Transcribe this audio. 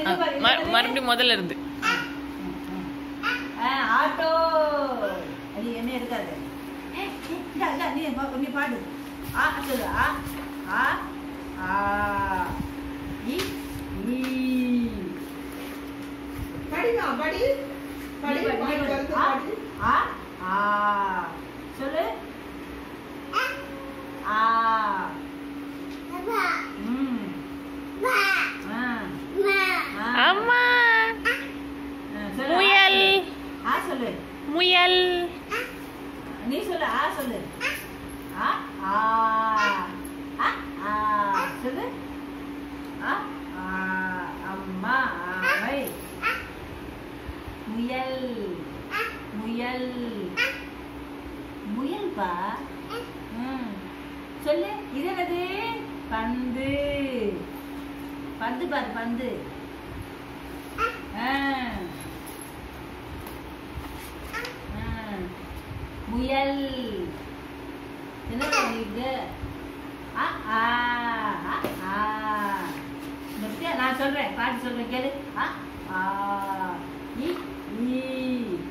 மறுபடியும் முதல்ல இருந்து. ஆட்டோ. அது என்ன இருக்காது. நீ பாடு. ஆ சொல்லு. ஆ ஆ ஆ இ ஈ. படிமா படி. படி பாடு. ஆ ஆ சொல்லு. ஆ அம்மா. முயல். ஆ சொல்லு. முயல். நீ சொல்லு. ஆ சொல்லு. ஆ ஆ ஆ ஆ சொல்லு. ஆ ஆ அம்மா ஆமை. முயல். முயல். முயல் பா. சொல்லு. இது என்னது? பந்து. பந்து பாரு. பந்து. முயல். என்ன இது? நான் சொல்றேன். பாட்டு சொல்றேன் கேளு. ஆ ஆ இ ஈ